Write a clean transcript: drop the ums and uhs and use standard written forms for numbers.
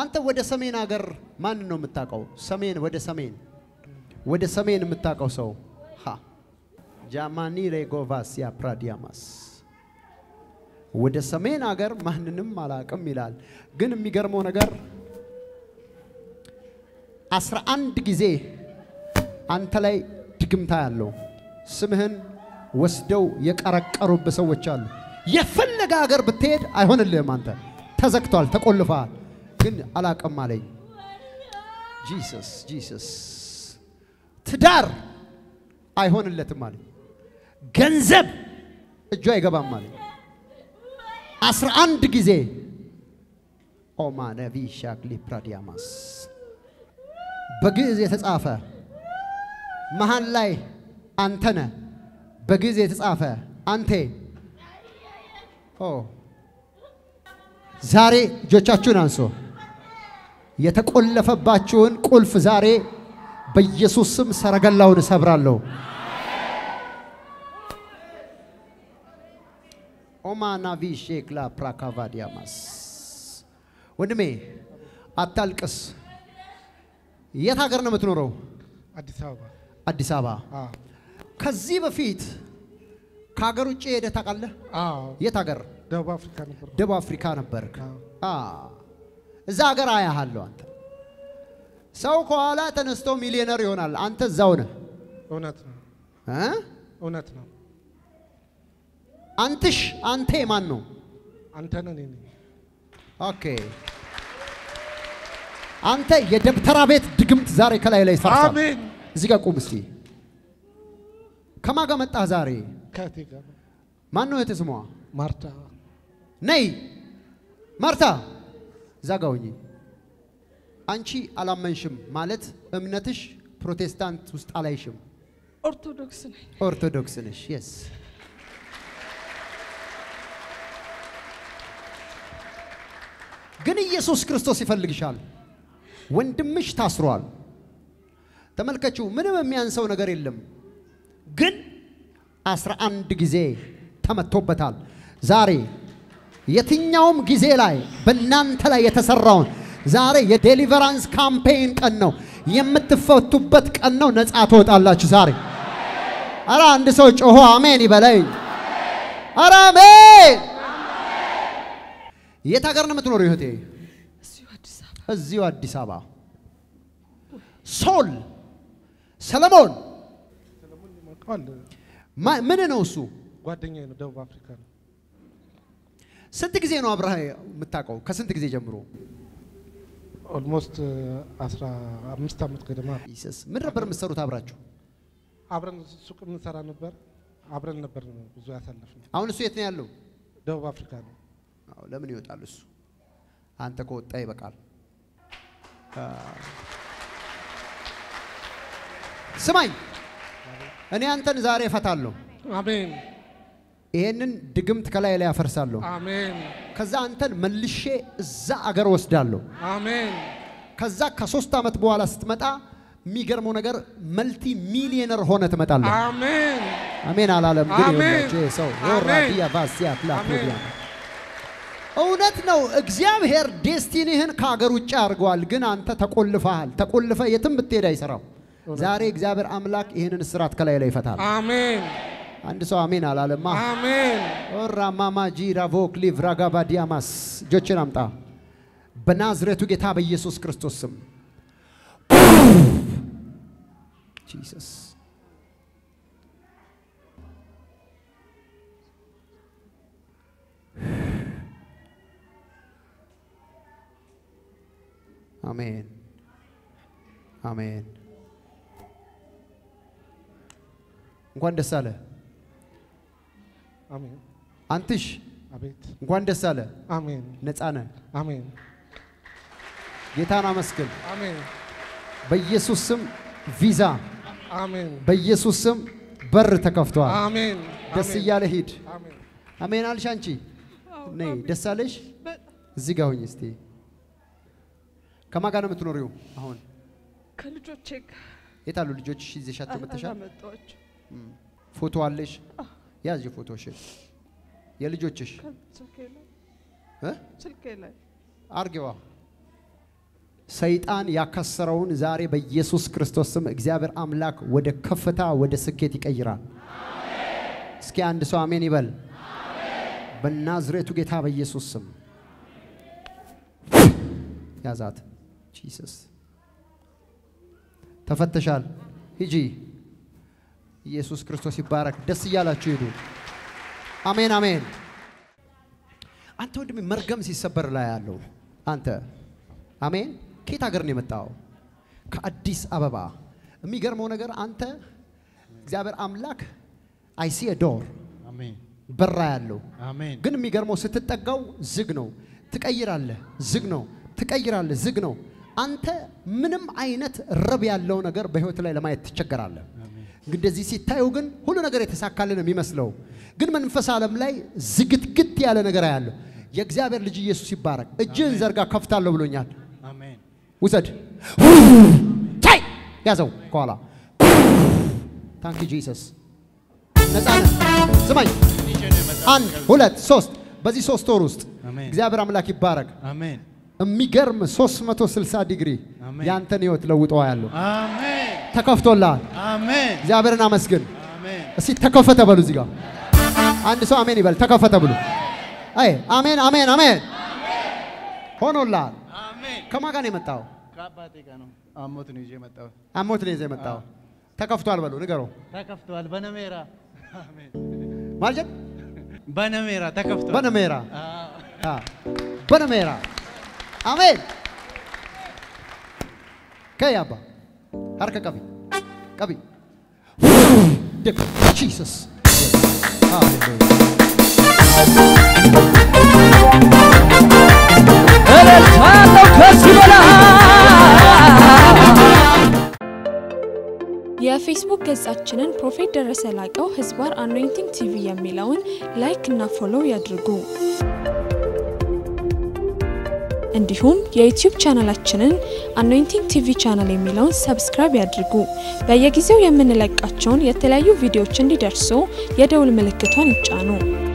አንተ ወደ ሰሜን ሀገር ማን ነው የምታውቀው ሰሜን ወደ ሰሜን የምታውቀው ሰው ጃማኒ ሬጎቫሲያ ፕራዲያማስ ወደ ሰሜን ሀገር ማንንም አላቀም ይላል ግን የሚገርመው ነገር 11 ጊዜ አንተ ላይ ድግምታ ያለው ስምህን ወስደው የቀረቀሩብ ሰዎች አሉ የፈለገ ሀገር ብትሄድ አይሆንልህም አንተ ተዘክቷል ተቆልፈዋል ግን አላቀም አለኝ ጂሰስ ትዳር አይሆንለትም አለኝ ገንዘብ እጁ አይገባም አለኝ 11 ጊዜ ኦማነቪ ሻክሊ ፕራዲያማስ በግዕዝ የተጻፈ መሃል ላይ አንተነ በግዕዝ የተጻፈ አንተ ዛሬ እጆቻችሁን አንሶ የተቆለፈባችሁን ቁልፍ ዛሬ በኢየሱስ ስም ሰረገላውን ሰብራለሁ ኦማናቪ ሼክላ ፕራካቫዲያማስ ወንድሜ አታልቅስ የት ሀገር ነው የምትኖረው አዲስ አበባ ከዚህ በፊት ከሀገር ውጪ ሄደህ ታውቃለህ የት ሀገር ደቡብ አፍሪካ ነበርክ እዛ ሀገር አያሃለሁ አንተ ሰው ከኋላ ተነስቶ ሚሊዮነር ይሆናል አንተ እዛው ነህ እውነት ነው አንተ ማን ነው አንተ ነህ ኦኬ አንተ የደብተራ ቤት ድግምት ዛሬ ከላይ ላይ ፈርሳ አሜን እዚህ ጋር ቁም እስቲ ከማጋ መጣ ዛሬ ከቲጋ ማን ነው የተስሟ ማርታ ነይ ማርታ ዛጋውኝ አንቺ አላመንሽም ማለት እምነትሽ ፕሮቴስታንት ውስጥ አላይሽም ኦርቶዶክስ ነሽ yes ግን ኢየሱስ ክርስቶስ ይፈልግሻል ወንድምሽ ታስሯል ተመልከቹ ምንም የሚያንሰው ነገር የለም ግን 11 ጊዜ ተመቶበታል ዛሬ የትኛውም ጊዜ ላይ በእናንተ ላይ የተሰራውን ዛሬ የዴሊቨራንስ ካምፔን ቀን ነው የምትፈቱበት ቀን ነው ነፃ ትወጣላችሁ ዛሬ አራ አንድ ሰው ጮሆ አሜን ይበለኝ አራ አሜን የት ሀገር ነው የምትኖረው እህቴ እዚሁ አዲስ አበባ ሶል ሰለሞን ምን ነው እሱ ጓደኛዬ ነው ደቡብ አፍሪካ ነው ስንት ጊዜ ነው አብራህ የምታውቀው ከስንት ጊዜ ጀምሮ ኦልሞስት 15 አመት ገደማ ኢየሱስ ምን ነበር የምትሰሩት አብራችሁ አብረን ሱቅ እንሰራ ነበር አብረን ነበር ብዙ ያሳለፍነው አሁን እሱ የት ነው ያለው ደቡብ አፍሪካ ነው አዎ ለምን ይወጣል እሱ አንተ ከወጣ ይበቃል ስማኝ እኔ አንተን ዛሬ እፈታለሁ አሜን ይሄንን ድግምት ከላይ ላይ ያፈርሳለሁ አሜን ከዛ አንተን መልሼ እዛ አገር ወስዳለሁ አሜን ከዛ ከ3 አመት በኋላ ስትመጣ የሚገርመው ነገር መልቲ ሚሊዮነር ሆነ ትመጣለህ አሜን አሜን አላለም ግን ሰው ወራዲያ ባሲያ ፕላቶዲያ እውነት ነው እግዚአብሔር ዴስቲኒህን ከሀገር ውጭ አድርጓል ግን አንተ ተቆልፈ የትም ብትሄድ አይሰራም ዛሬ እግዚአብሔር አምላክ ይሄንን እስራት ከላይ ላይ ይፈታል አሜን አንድ ሰው አሜን አላለማ አሜን ኦራማማ ጂራቮክ ሊቭራጋባዲያማስ ጆችን አምጣ በናዝሬቱ ጌታ በኢየሱስ ክርስቶስ ስም ጂሰስ አሜን አሜን እንኳን ደስ አለ አሜን አንተሽ አቤት እንኳን ደስ አለ አሜን ነፃ ነህ አሜን ጌታን አመስግን አሜን በኢየሱስ ስም ቪዛ አሜን በኢየሱስ ስም በር ተከፍቷል አሜን ደስ ይያለ ሂድ አሜን አሜን አልሽ አንቺ ነይ ደስ አለሽ እዚህ ጋር ሆኝ እስቲ ከማን ጋር ነው የምትኖሪው አሁን ከልጆቼ የታሉ ልጆች ይዘሻቸው መተሻል ፎቶ አለሽ ያዝ ፎቶሽ የልጆችሽ ስልኬ ላይ አርገዋ ሰይጣን ያከሰረውን ዛሬ በኢየሱስ ክርስቶስ ስም እግዚአብሔር አምላክ ወደ ከፍታ ወደ ስኬት ይቀይራል አሜን እስኪ አንድ ሰው አሜን ይበል አሜን በናዝሬቱ ጌታ በኢየሱስ ስም ያዛት ጂሰስ ተፈተሻል ሂጂ ኢየሱስ ክርስቶስ ይባረክ ደስ ይያላችሁ ሄዱ አሜን አሜን አንተ ወንድሜ መርገም ሲሰበር ላይ ያለው አንተ አሜን ከየት ሀገር ነው የመጣው ከአዲስ አበባ የሚገርመው ነገር አንተ እግዚአብሔር አምላክ I see a door አሜን በራ ያለው አሜን ግን የሚገርመው ስትጠጋው ዝግ ነው ትቀይራለህ ዝግ ነው ትቀይራለህ ዝግ ነው አንተ ምንም አይነት ረብ ያለው ነገር በህይወት ላይ ለማየት ትቸገራለህ እንደዚህ ሲታዩ ግን ሁሉ ነገር የተሳካለ ነው የሚመስለው ግን መንፈስ ዓለም ላይ ዝግትግት ያለ ነገር ያለው የእግዚአብሔር ልጅ ኢየሱስ ይባረክ እጅን ዘርጋ ከፍታለሁ ብሎኛል አሜን ውሰድ ታይ ያዘው ቋላ ታንክ ዩ ጂሰስ ነፃነ ስማኝ 1 2 3 በዚህ 3 ወር ውስጥ እግዚአብሔር አምላክ ይባረክ አሜን የሚገርም 360 ዲግሪ ያንተን ህይወት ለውጠው ያለው አሜን ተከፍቶላል አሜን እግዚአብሔርን አመስግን አሜን እስቲ ተከፈተ በሉ እዚህ ጋር አንድ ሰው አሜን ይበል ተከፈተ ብሎ አይ አሜን አሜን አሜን ሆኖላል አሜን ከማን ጋር ነው የመጣው ከአባቴ ጋር ነው አሞት ነው ይዤ መጣው አሞት ነው ይዤ መጣው ተከፍቷል በሉ ንገረው ተከፍቷል በነሜራ አሜን ማለት በነሜራ ተከፍቷል በነሜራ በነሜራ አሜን ከያባ harka kabi Jesus የፌስቡክ ገጻችንን ፕሮፌት ደረሰ ላቀው ህዝባር አኖይንቲንግ ቲቪ የሚለውን ላይክ እና ፎሎው ያድርጉ እንዲሁም የዩቲዩብ ቻናላችንን አኖይንቲንግ ቲቪ ቻናል የሚለውን ሰብስክራይብ ያድርጉ በየጊዜው የምንለቃቸውን የተለያዩ ቪዲዮዎች እንዲደርሱ የደውል ምልክቷን ይጫኑ